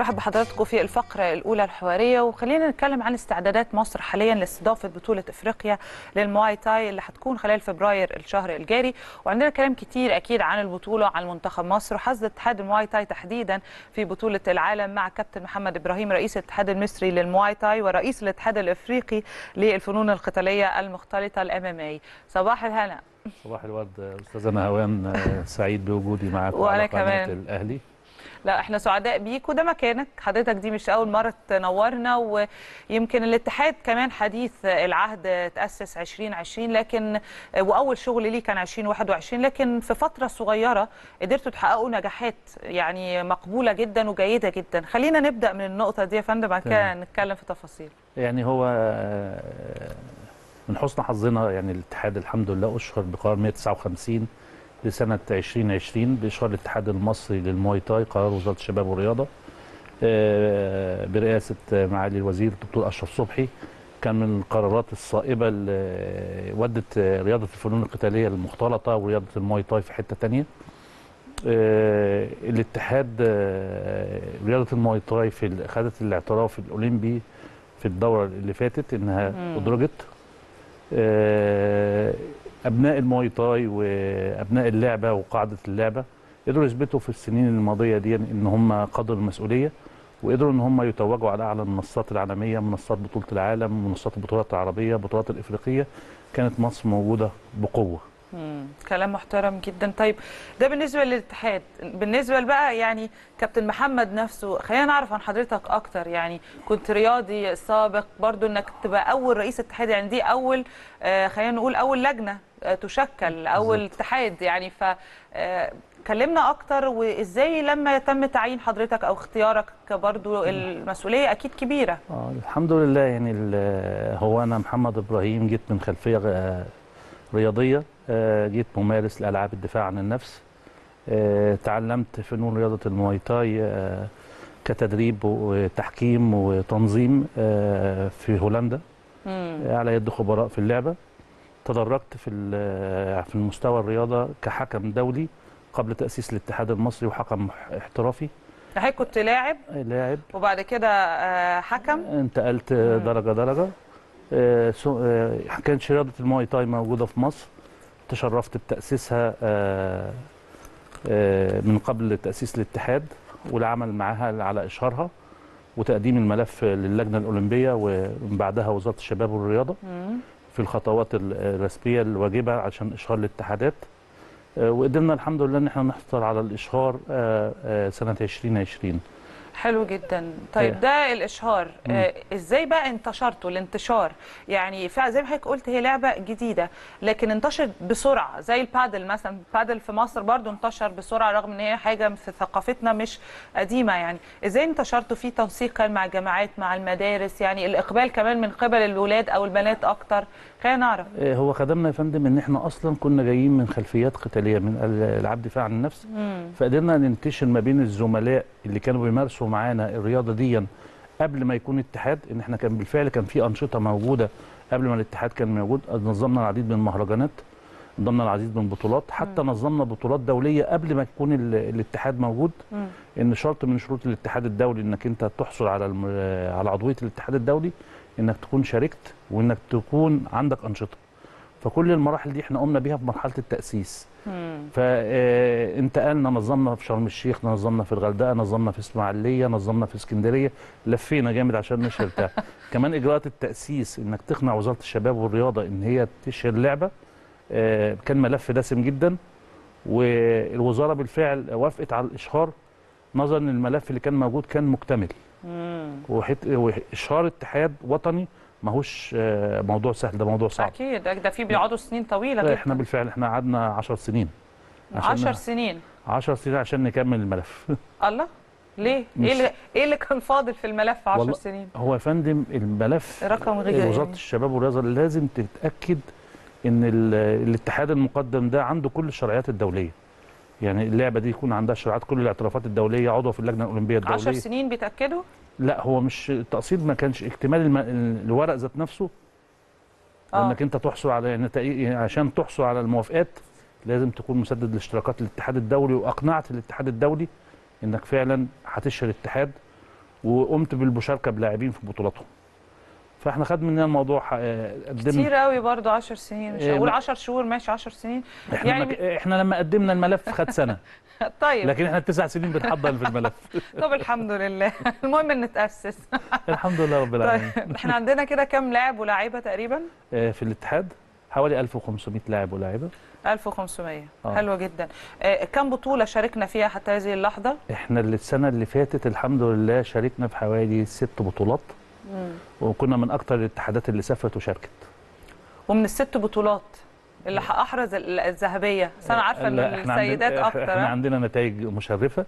رحب بحضراتكم في الفقرة الأولى الحوارية، وخلينا نتكلم عن استعدادات مصر حاليا لاستضافة بطولة إفريقيا للمواي تاي اللي هتكون خلال فبراير الشهر الجاري. وعندنا كلام كتير أكيد عن البطولة، عن منتخب مصر وحظ اتحاد المواي تاي تحديدا في بطولة العالم مع كابتن محمد إبراهيم رئيس الاتحاد المصري للمواي تاي ورئيس الاتحاد الإفريقي للفنون القتالية المختلطة الMMA. صباح الهنا. صباح الورد استاذه نهوان، سعيد بوجودي معاكم على قناه الاهلي. لا احنا سعداء بيك وده مكانك، حضرتك دي مش اول مره تنورنا، ويمكن الاتحاد كمان حديث العهد تاسس 2020 لكن واول شغل ليه كان 2021، لكن في فتره صغيره قدرتوا تحققوا نجاحات يعني مقبوله جدا وجيده جدا. خلينا نبدا من النقطه دي يا فندم، بعد كده نتكلم في تفاصيل. يعني هو من حسن حظنا يعني الاتحاد الحمد لله اشهر بقرار 159 لسنة 2020 بإشهار الاتحاد المصري للمواي تاي، قرار وزارة الشباب والرياضة برئاسة معالي الوزير الدكتور أشرف صبحي. كان من القرارات الصائبة اللي ودت رياضة الفنون القتالية المختلطة ورياضة المواي تاي في حتة تانية. الاتحاد رياضة المواي تاي خدت الاعتراف الأولمبي في الدورة اللي فاتت إنها أدرجت. أبناء المواي تاي وأبناء اللعبة وقاعدة اللعبة قدروا يثبتوا في السنين الماضية دي إن هم قدروا المسؤولية، وقدروا إن هم يتوجوا على أعلى المنصات العالمية، منصات بطولة العالم، منصات البطولات العربية، البطولات الإفريقية. كانت مصر موجودة بقوة. كلام محترم جدا. طيب ده بالنسبه للاتحاد، بالنسبه بقى يعني كابتن محمد نفسه، خلينا نعرف عن حضرتك اكتر. يعني كنت رياضي سابق برضو، انك تبقى اول رئيس اتحاد، يعني دي اول خلينا نقول اول لجنه تشكل، اول اتحاد يعني. ف كلمنا اكتر، وازاي لما يتم تعيين حضرتك او اختيارك برضو المسؤوليه اكيد كبيره. الحمد لله. يعني هو انا محمد ابراهيم جيت من خلفيه رياضيه، جيت ممارس لالعاب الدفاع عن النفس. تعلمت فنون رياضه المواي تاي كتدريب وتحكيم وتنظيم في هولندا على يد خبراء في اللعبه. تدرجت في المستوى الرياضه كحكم دولي قبل تاسيس الاتحاد المصري وحكم احترافي. حضرتك كنت لاعب وبعد كده حكم، انتقلت درجه درجه. كانت رياضه المواي تاي موجوده في مصر، تشرفت بتاسيسها من قبل تاسيس الاتحاد والعمل معها على اشهارها وتقديم الملف للجنه الاولمبيه ومن بعدها وزاره الشباب والرياضه في الخطوات الرسميه الواجبه عشان اشهار الاتحادات. وقدرنا الحمد لله ان احنا نحصل على الاشهار سنه 2020. حلو جدا. طيب ده الاشهار ازاي بقى انتشرتوا؟ الانتشار يعني زي ما حضرتك قلت هي لعبه جديده لكن انتشرت بسرعه، زي البادل مثلا. البادل في مصر برضو انتشر بسرعه رغم ان هي حاجه في ثقافتنا مش قديمه. يعني ازاي انتشرتوا في تنسيقا مع الجامعات مع المدارس؟ يعني الاقبال كمان من قبل الولاد او البنات اكتر، خلينا نعرف. هو خدمنا يا فندم ان احنا اصلا كنا جايين من خلفيات قتاليه من العاب دفاع عن النفس، فقدرنا ننتشر ما بين الزملاء اللي كانوا بيمارسوا معانا الرياضه دي قبل ما يكون اتحاد. ان احنا كان بالفعل كان في انشطه موجوده قبل ما الاتحاد كان موجود. نظمنا العديد من المهرجانات، نظمنا العديد من البطولات، حتى نظمنا بطولات دوليه قبل ما يكون الاتحاد موجود. ان شرط من شروط الاتحاد الدولي انك انت تحصل على عضويه الاتحاد الدولي انك تكون شاركت وانك تكون عندك انشطه. فكل المراحل دي احنا قمنا بيها في مرحله التاسيس. فانتقلنا، نظمنا في شرم الشيخ، نظمنا في الغردقه، نظمنا في اسماعيليه، نظمنا في اسكندريه، لفينا جامد عشان نشهر ده. كمان اجراءات التاسيس انك تقنع وزاره الشباب والرياضه ان هي تشهر لعبه كان ملف دسم جدا، والوزاره بالفعل وافقت على الاشهار نظرا ان الملف اللي كان موجود كان مكتمل. واشهار اتحاد وطني ماهوش موضوع سهل، ده موضوع صعب. اكيد ده فيه بيقعدوا سنين طويله جدا. احنا بالفعل احنا قعدنا 10 سنين. 10 سنين 10 سنين عشان نكمل الملف. الله، ليه؟ ايه اللي كان فاضل في الملف 10 سنين؟ هو يا فندم الملف رقم غير وزاره الشباب والرياضه لازم تتاكد ان الاتحاد المقدم ده عنده كل الشرعيات الدوليه. يعني اللعبه دي يكون عندها شرعيات كل الاعترافات الدوليه، عضو في اللجنه الاولمبيه الدوليه. 10 سنين بيتاكدوا؟ لا هو مش التقسيط، ما كانش اكتمال الورق ذات نفسه. وانك انت تحصل على يعني عشان تحصل على الموافقات لازم تكون مسدد لاشتراكات الاتحاد الدولي، واقنعت الاتحاد الدولي انك فعلا هتشهر اتحاد وقمت بالمشاركه بلاعبين في بطولاتهم. فاحنا خد مننا الموضوع قدمنا كتير قوي برضه 10 سنين، مش هقول 10 شهور، ماشي 10 سنين احنا لما قدمنا الملف خد سنه. طيب لكن احنا 9 سنين بنحضر في الملف. طب الحمد لله. المهم ان نتاسس. الحمد لله رب العالمين. طيب احنا عندنا كده كام لاعب ولاعيبه تقريبا؟ في الاتحاد حوالي 1500 لاعب ولاعيبه. 1500 حلوه جدا. كم بطوله شاركنا فيها حتى هذه اللحظه؟ احنا السنه اللي فاتت الحمد لله شاركنا في حوالي 6 بطولات. وكنا من اكتر الاتحادات اللي سافرت وشاركت. ومن ال6 بطولات اللي احرز الذهبيه، بس انا عارفه ان السيدات اكتر. احنا عندنا نتائج مشرفه.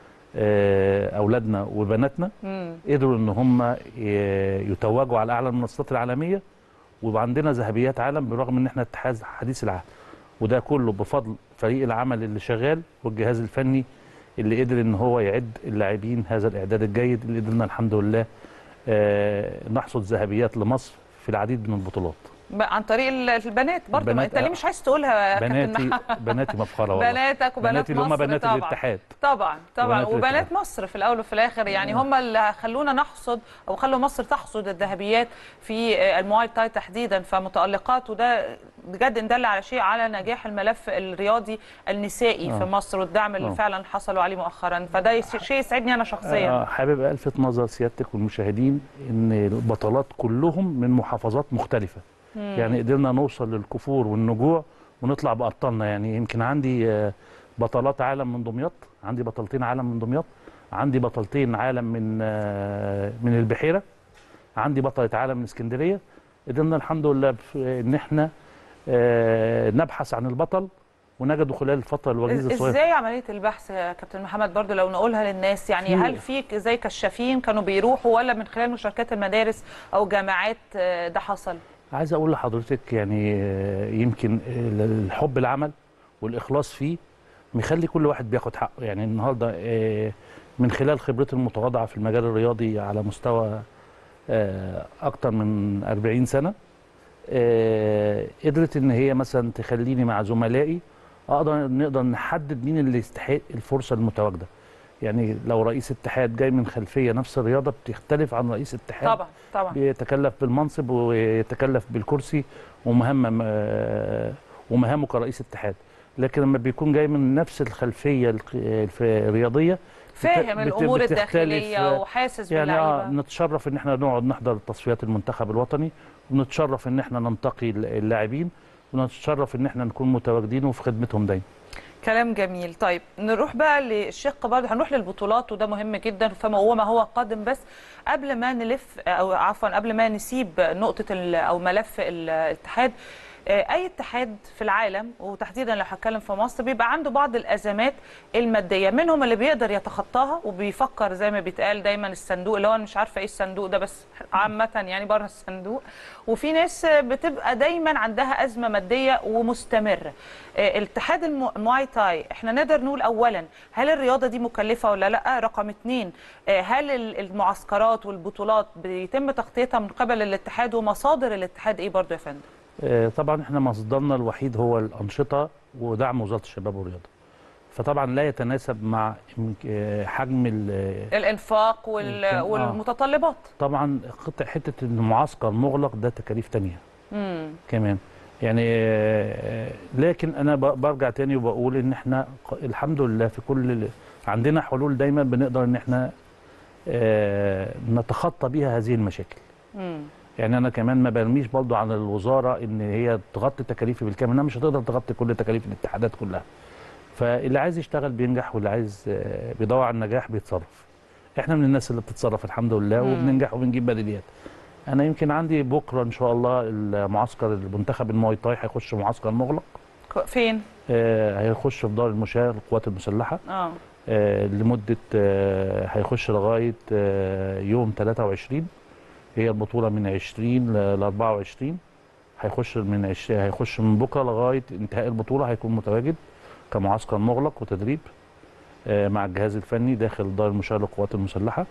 اولادنا وبناتنا قدروا ان هم يتوجوا على اعلى المنصات العالميه، وعندنا ذهبيات عالم بالرغم ان احنا اتحاد حديث العهد. وده كله بفضل فريق العمل اللي شغال والجهاز الفني اللي قدر ان هو يعد اللاعبين هذا الاعداد الجيد اللي قدرنا الحمد لله نحصد ذهبيات لمصر في العديد من البطولات. عن طريق البنات برضه. ما انت ليه مش عايز تقولها يا كابتن محمد؟ بناتي مفخره والله. بناتك وبنات بناتي اللي هم بنات طبعا. الاتحاد. طبعا وبنات مصر في الاول وفي الاخر، يعني هم اللي خلونا نحصد او خلوا مصر تحصد الذهبيات في المواي تاي تحديدا، فمتالقات. وده بجد ان دل على شيء على نجاح الملف الرياضي النسائي في مصر والدعم اللي فعلا حصلوا عليه مؤخرا، فده شيء يسعدني انا شخصيا. حابب الفت نظر سيادتك والمشاهدين ان البطولات كلهم من محافظات مختلفه. يعني قدرنا نوصل للكفور والنجوع ونطلع بأبطالنا. يعني يمكن عندي بطلات عالم من دمياط، عندي بطلتين عالم من دمياط، عندي بطلتين عالم من البحيرة، عندي بطلة عالم من اسكندرية. قدرنا الحمد لله ان احنا نبحث عن البطل ونجده خلال الفترة الوجيزة الصغيرة. ازاي عملية البحث يا كابتن محمد برضو لو نقولها للناس؟ يعني هل في زي كشافين كانوا بيروحوا ولا من خلال مشاركات المدارس او جامعات ده حصل؟ عايز اقول لحضرتك يعني يمكن الحب العمل والاخلاص فيه مخلي كل واحد بياخد حقه. يعني النهارده من خلال خبرتي المتواضعه في المجال الرياضي على مستوى اكتر من 40 سنه، قدرت ان هي مثلا تخليني مع زملائي نقدر نحدد مين اللي يستحق الفرصه المتواجده. يعني لو رئيس اتحاد جاي من خلفيه نفس الرياضه بتختلف عن رئيس اتحاد طبعا بيتكلف بالمنصب ويتكلف بالكرسي ومهامه كرئيس اتحاد. لكن لما بيكون جاي من نفس الخلفيه الرياضيه فاهم الامور الداخليه وحاسس باللعيبه. يعني نتشرف ان احنا نقعد نحضر تصفيات المنتخب الوطني، ونتشرف ان احنا ننتقي اللاعبين، ونتشرف ان احنا نكون متواجدين وفي خدمتهم دايما. كلام جميل. طيب نروح بقى للشق برضه، هنروح للبطولات وده مهم جدا فما هو قادم. بس قبل ما نلف او عفوا قبل ما نسيب نقطه او ملف الاتحاد، اي اتحاد في العالم وتحديدا لو هتكلم في مصر بيبقى عنده بعض الازمات الماديه، منهم اللي بيقدر يتخطاها وبيفكر زي ما بيتقال دايما الصندوق، اللي هو انا مش عارفه ايه الصندوق ده بس عامه يعني بره الصندوق. وفي ناس بتبقى دايما عندها ازمه ماديه ومستمره. الاتحاد المواي تاي احنا نقدر نقول اولا هل الرياضه دي مكلفه ولا لا؟ رقم 2 هل المعسكرات والبطولات بيتم تغطيتها من قبل الاتحاد؟ ومصادر الاتحاد ايه برضه يا فندم؟ طبعا احنا مصدرنا الوحيد هو الانشطه ودعم وزاره الشباب والرياضه، فطبعا لا يتناسب مع حجم الانفاق والمتطلبات. طبعا حته المعسكر مغلق ده تكاليف تانية كمان يعني. لكن انا برجع تاني وبقول ان احنا الحمد لله في كل عندنا حلول دايما بنقدر ان احنا نتخطى بيها هذه المشاكل. يعني انا كمان ما برميش برضه على الوزاره ان هي تغطي تكاليفي بالكامل، انها مش هتقدر تغطي كل تكاليف الاتحادات كلها. فاللي عايز يشتغل بينجح، واللي عايز بيدور على النجاح بيتصرف. احنا من الناس اللي بتتصرف الحمد لله وبننجح وبنجيب بديليات. انا يمكن عندي بكره ان شاء الله المعسكر المنتخب المواي تاي هيخش معسكر مغلق. فين؟ هيخش في دار المشاة للقوات المسلحه. لمده هيخش لغايه يوم 23. هي البطوله من 20 ل 24. هيخش من بكره لغايه انتهاء البطوله، هيكون متواجد كمعسكر مغلق وتدريب مع الجهاز الفني داخل دار المشاة للقوات المسلحه.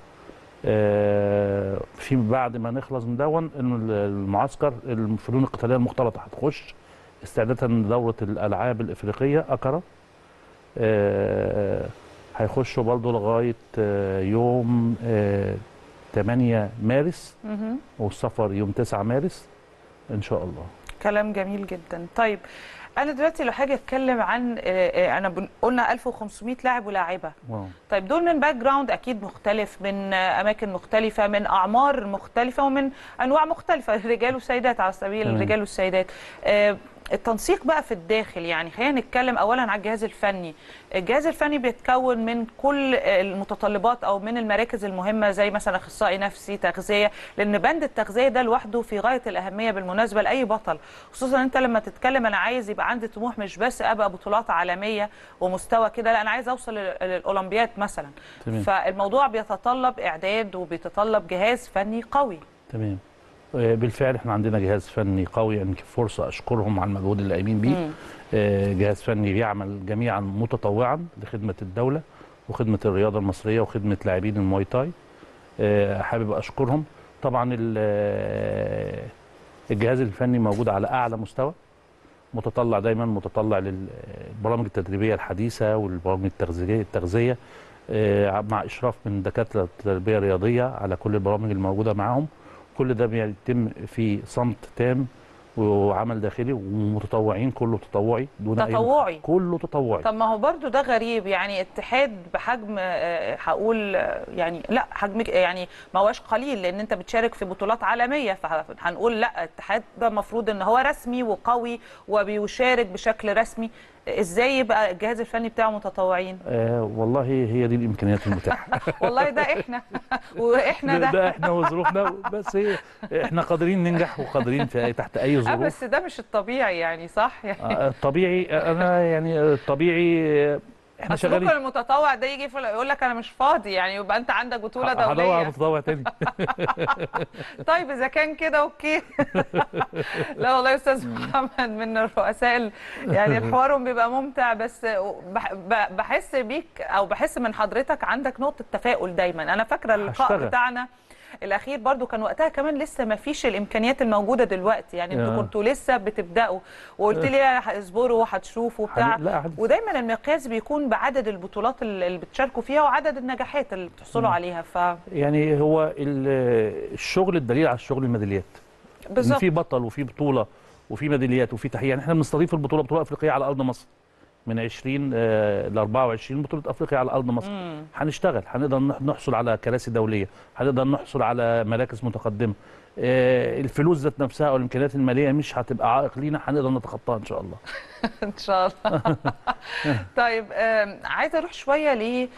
في بعد ما نخلص من دون ان المعسكر الفنون القتاليه المختلطه هتخش استعدادا لدوره الالعاب الافريقيه اكرا. هيخشوا برضه لغايه يوم 8 مارس والسفر يوم 9 مارس ان شاء الله. كلام جميل جدا. طيب انا دلوقتي لو حاجه اتكلم عن قلنا 1500 لاعب ولاعبه. طيب دول من باك جراوند اكيد مختلف، من اماكن مختلفه، من اعمار مختلفه، ومن انواع مختلفه، رجال وسيدات على سبيل الرجال والسيدات. التنسيق بقى في الداخل، يعني خلينا نتكلم اولا عن الجهاز الفني. الجهاز الفني بيتكون من كل المتطلبات او من المراكز المهمه، زي مثلا اخصائي نفسي، تغذيه، لان بند التغذيه ده لوحده في غايه الاهميه بالمناسبه لاي بطل، خصوصا انت لما تتكلم انا عايز يبقى عندي طموح مش بس ابقى بطولات عالميه ومستوى كده، لا انا عايز اوصل للاولمبياد مثلا. تمام. فالموضوع بيتطلب اعداد وبيتطلب جهاز فني قوي. تمام. بالفعل احنا عندنا جهاز فني قوي، يعني فرصه اشكرهم على المجهود اللي قايمين بيه. جهاز فني بيعمل جميعا متطوعا لخدمه الدوله وخدمه الرياضه المصريه وخدمه لاعبين المواي تاي. حابب اشكرهم. طبعا الجهاز الفني موجود على اعلى مستوى، متطلع دايما، متطلع للبرامج التدريبيه الحديثه والبرامج التغذيه مع اشراف من دكاتره التربيه الرياضيه على كل البرامج الموجوده معاهم. كل ده بيتم في صمت تام وعمل داخلي ومتطوعين، كله تطوعي دون تطوعي، كله تطوعي. طب ما هو برضو ده غريب، يعني اتحاد بحجم هقول يعني لا حجم يعني ما هوش قليل، لان انت بتشارك في بطولات عالميه، فهنقول لا الاتحاد ده المفروض ان هو رسمي وقوي وبيشارك بشكل رسمي، ازاي يبقى الجهاز الفني بتاعه متطوعين؟ والله هي دي الامكانيات المتاحه. والله ده احنا واحنا ده احنا وظروفنا، بس احنا قادرين ننجح وقادرين في تحت اي ظروف. بس ده مش الطبيعي يعني، صح يعني؟ الطبيعي انا يعني الطبيعي احنا شغالين. ممكن المتطوع ده يجي يقول لك انا مش فاضي، يعني يبقى انت عندك بطوله دوليه. هدور على متطوع تاني. طيب اذا كان كده اوكي. لا والله يا استاذ محمد من الرؤساء يعني حوارهم بيبقى ممتع، بس بحس بيك او بحس من حضرتك عندك نقطه تفاؤل دايما. انا فاكره اللقاء بتاعنا الاخير برضو كان وقتها كمان لسه ما فيش الامكانيات الموجوده دلوقتي، يعني انتوا كنتوا لسه بتبداوا، وقلت لي اصبروا وهتشوفوا بتاع، ودايما المقياس بيكون بعدد البطولات اللي بتشاركوا فيها وعدد النجاحات اللي بتحصلوا عليها. يعني هو الشغل الدليل على الشغل الميداليات. بالظبط. في بطل وفي بطوله وفي ميداليات وفي تحقيق. يعني احنا بنستضيف بطوله افريقيه على ارض مصر من 20 ل 24 بطوله افريقيا على ارض مصر. هنشتغل، هنقدر نحصل على كراسي دوليه، هنقدر نحصل على مراكز متقدمه. الفلوس ذات نفسها او الامكانيات الماليه مش هتبقى عائق لينا، هنقدر نتخطاها ان شاء الله. ان شاء الله. طيب عايزه اروح شويه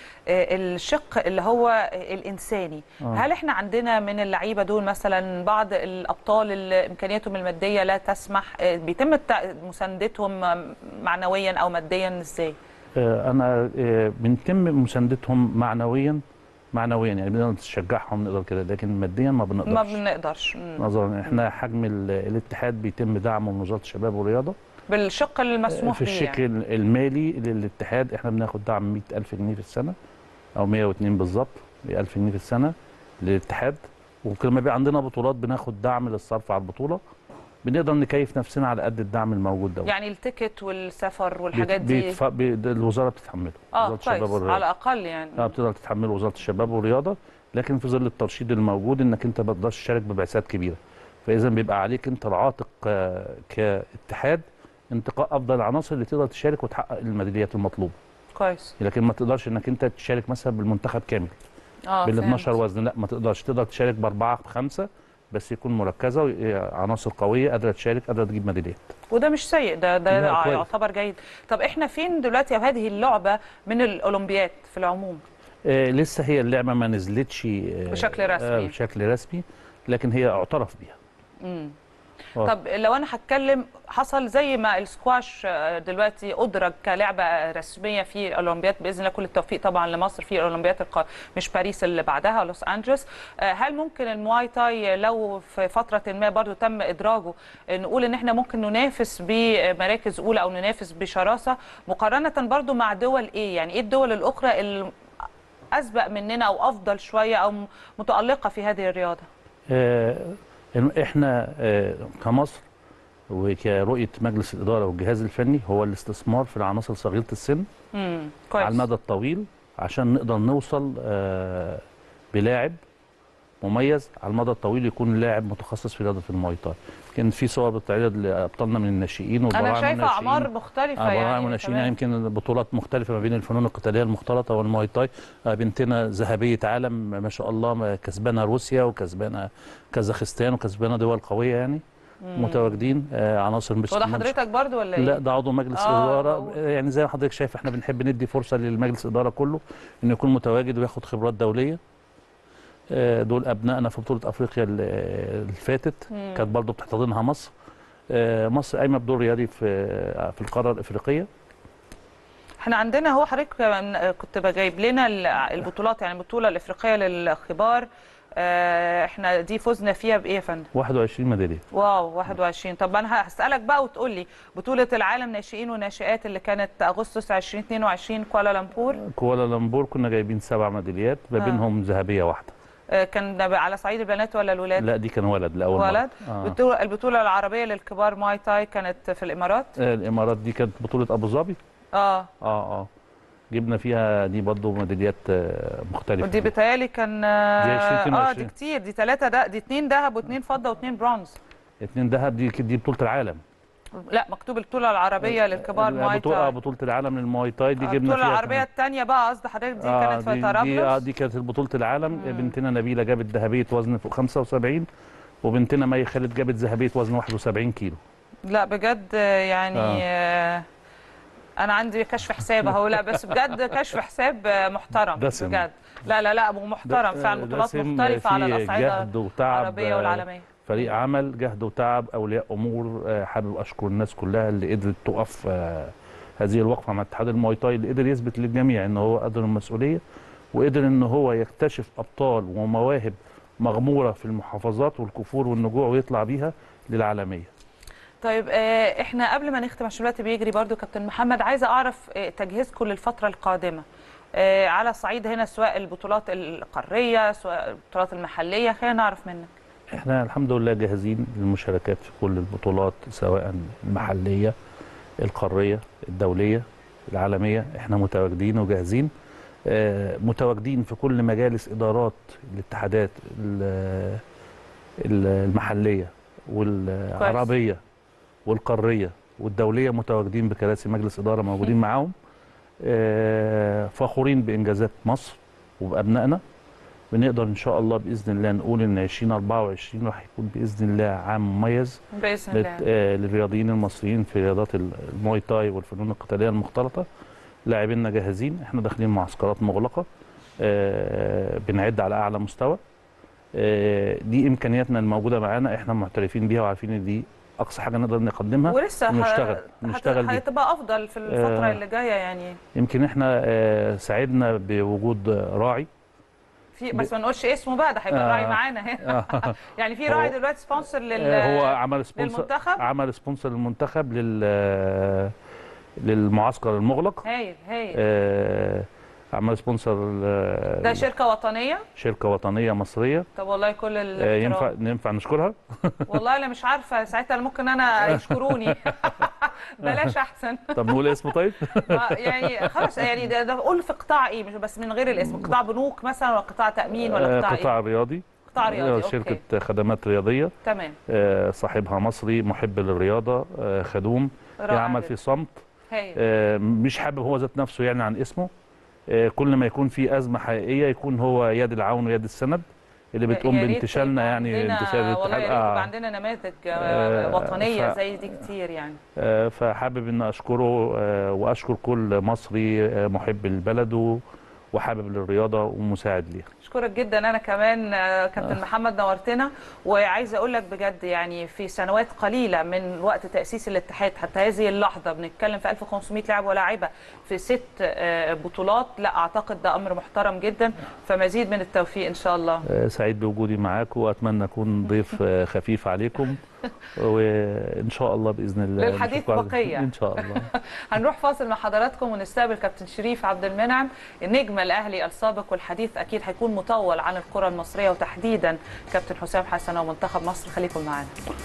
للشق اللي هو الانساني. هل احنا عندنا من اللعيبه دول مثلا بعض الابطال اللي امكانياتهم الماديه لا تسمح، بيتم مساندتهم معنويا او ماديا ازاي؟ انا بنتم مساندتهم معنويا يعني بنقدر نشجعهم، نقدر كده، لكن ماديا ما بنقدرش. نظرا احنا حجم الاتحاد بيتم دعمه من وزاره الشباب والرياضه بالشق المسموح في الشق يعني المالي للاتحاد. احنا بناخد دعم 100,000 جنيه في السنه او 102 بالظبط، 100,000 جنيه في السنه للاتحاد. ولما بيبقى عندنا بطولات بناخد دعم للصرف على البطوله، بنقدر نكيف نفسنا على قد الدعم الموجود ده. يعني التيكت والسفر والحاجات دي الوزاره بتتحمله. وزاره الشباب والرياضه على الاقل يعني. بتقدر تتحمله وزاره الشباب والرياضه، لكن في ظل الترشيد الموجود انك انت ما تقدرش تشارك ببعثات كبيره، فاذا بيبقى عليك انت العاتق كاتحاد انتقاء افضل العناصر اللي تقدر تشارك وتحقق الميداليات المطلوبه. كويس. لكن ما تقدرش انك انت تشارك مثلا بالمنتخب كامل بال 12 وزن، لا ما تقدرش. تقدر تشارك باربعه بخمسه بس يكون مركزه، عناصر قويه قادره تشارك، قادره تجيب ميداليات، وده مش سيء، ده يعتبر جيد. طب احنا فين دلوقتي يا هذه اللعبه من الاولمبياد في العموم؟ لسه هي اللعبه ما نزلتش بشكل رسمي، لكن هي اعترف بيها. طب لو انا هتكلم، حصل زي ما السكواش دلوقتي ادرج كلعبه رسميه في الاولمبياد، باذن الله كل التوفيق طبعا لمصر في الاولمبياد مش باريس اللي بعدها، لوس انجلوس. هل ممكن المواي تاي لو في فتره ما برضو تم ادراجه، نقول ان احنا ممكن ننافس بمراكز اولى او ننافس بشراسه مقارنه برضو مع دول ايه؟ يعني ايه الدول الاخرى اللي اسبق مننا او افضل شويه او متالقه في هذه الرياضه؟ احنا كمصر وكرؤيه مجلس الاداره والجهاز الفني هو الاستثمار في العناصر صغيره السن كويس. على المدى الطويل، عشان نقدر نوصل بلاعب مميز على المدى الطويل يكون لاعب متخصص في رياضه المواي تاي. كان في صور بتتعرض لابطالنا من الناشئين انا شايفه اعمار مختلفه يعني الناشئين، يعني يمكن بطولات مختلفه ما بين الفنون القتاليه المختلطه والمواي تاي. بنتنا ذهبيه عالم ما شاء الله، كسبانه روسيا وكسبانه كازاخستان وكسبانه دول قويه يعني. متواجدين عناصر مش وده حضرتك برضو ولا ايه؟ لا، ده عضو مجلس اداره. يعني زي ما حضرتك شايف احنا بنحب ندي فرصه للمجلس الاداره كله انه يكون متواجد وياخد خبرات دوليه. دول ابنائنا في بطوله افريقيا اللي فاتت كانت برضو بتحتضنها مصر. مصر قايمه بدور رياضي في القاره الافريقيه. احنا عندنا هو حضرتك كنت جايب لنا البطولات، يعني البطوله الافريقيه للكبار، احنا دي فزنا فيها بايه يا فندم؟ 21 ميداليه. واو 21. طب انا هسالك بقى وتقول لي بطوله العالم ناشئين وناشئات اللي كانت اغسطس 2022 كوالالمبور. كوالالمبور كنا جايبين 7 ميداليات، ما بينهم ذهبيه واحده. كان على صعيد البنات ولا الولاد؟ لا دي كان ولد لاول ولد. البطوله العربيه للكبار ماي تاي كانت في الامارات. الامارات دي كانت بطوله ابو ظبي. جبنا فيها دي برضه ميداليات مختلفه. ودي بتهيألي كان دي كتير، دي 3 دي 2 ذهب و2 فضه و2 برونز. 2 ذهب دي بطوله العالم. لا مكتوب البطوله العربيه للكبار ماي تاي. بطوله العالم للماي تاي دي جبنا فيها. البطوله العربيه الثانيه بقى قصد حضرتك دي كانت في طرابلس. دي كانت بطوله العالم. بنتنا نبيله جابت ذهبيه وزن فوق 75، وبنتنا مي خالد جابت ذهبيه وزن 71 كيلو. لا بجد يعني انا عندي كشف حساب اهو. لا بس بجد كشف حساب محترم دسم. بجد. لا محترم فعلا. بطولات مختلفه على الاصعده العربيه والعالميه. فريق عمل جهد وتعب، اولياء امور. حابب اشكر الناس كلها اللي قدرت تقف هذه الوقفه مع اتحاد المواي تاي، اللي قدر يثبت للجميع ان هو قدر المسؤوليه، وقدر ان هو يكتشف ابطال ومواهب مغموره في المحافظات والكفور والنجوع ويطلع بيها للعالميه. طيب احنا قبل ما نختم عشان الوقت بيجري برضو كابتن محمد، عايزه اعرف تجهيزكم للفتره القادمه على الصعيد هنا، سواء البطولات القاريه سواء البطولات المحليه، خلينا نعرف منك. احنا الحمد لله جاهزين للمشاركات في كل البطولات، سواء المحليه القاريه الدوليه العالميه. احنا متواجدين وجاهزين، متواجدين في كل مجالس ادارات الاتحادات المحليه والعربيه والقاريه والدوليه، متواجدين بكراسي مجلس اداره موجودين معاهم. فخورين بانجازات مصر وبابنائنا. بنقدر ان شاء الله باذن الله نقول ان 2024 راح يكون باذن الله عام مميز باذن الله للرياضيين المصريين في رياضات المواي تاي والفنون القتاليه المختلطه. لاعبيننا جاهزين، احنا داخلين معسكرات مغلقه، بنعد على اعلى مستوى. دي امكانياتنا الموجوده معانا، احنا معترفين بيها وعارفين ان دي اقصى حاجه نقدر نقدمها، ولسه نشتغل هتبقى افضل في الفتره اللي جايه يعني. يمكن احنا ساعدنا بوجود راعي بس ما نقولش اسمه بقى، ده هيبقى راعي معانا هنا. يعني في راعي دلوقتي سبونسر هو عمل سبونسر للمنتخب، عمل سبونسر للمنتخب للمعسكر المغلق. هايل عمل سبونسر. ده شركه وطنيه، شركه وطنيه مصريه. طب والله كل ينفع نشكرها؟ والله انا مش عارفه ساعتها، ممكن انا يشكروني. بلاش احسن. طب نقول اسمه طيب؟ يعني خلاص، يعني ده قول في قطاع ايه، مش بس من غير الاسم، قطاع بنوك مثلا ولا قطاع تامين ولا قطاع قطاع رياضي. قطاع رياضي، شركه أوكي. خدمات رياضيه. تمام. صاحبها مصري محب للرياضه، خدوم، يعمل في صمت. مش حابب هو ذات نفسه يعني عن اسمه. كل ما يكون في ازمه حقيقيه يكون هو يد العون ويد السند اللي بتقوم بانتشالنا، يعني انتشال الاتحاد. والله يبقى عندنا نماذج وطنيه زي دي كتير يعني. فحابب ان اشكره واشكر كل مصري محب لبلده وحابب للرياضه ومساعد ليها. اشكرك جدا انا كمان كابتن محمد، نورتنا. وعايزه اقول لك بجد يعني في سنوات قليله من وقت تاسيس الاتحاد حتى هذه اللحظه بنتكلم في 1500 لاعب ولاعيبه في 6 بطولات. لا اعتقد ده امر محترم جدا، فمزيد من التوفيق ان شاء الله. سعيد بوجودي معاكم واتمنى اكون ضيف خفيف عليكم، وان شاء الله باذن الله للحديث بقيه ان شاء الله. هنروح فاصل مع حضراتكم ونستقبل كابتن شريف عبد المنعم النجم الاهلي السابق، والحديث اكيد هيكون مطول عن الكره المصريه وتحديدا كابتن حسام حسن ومنتخب مصر. خليكم معانا.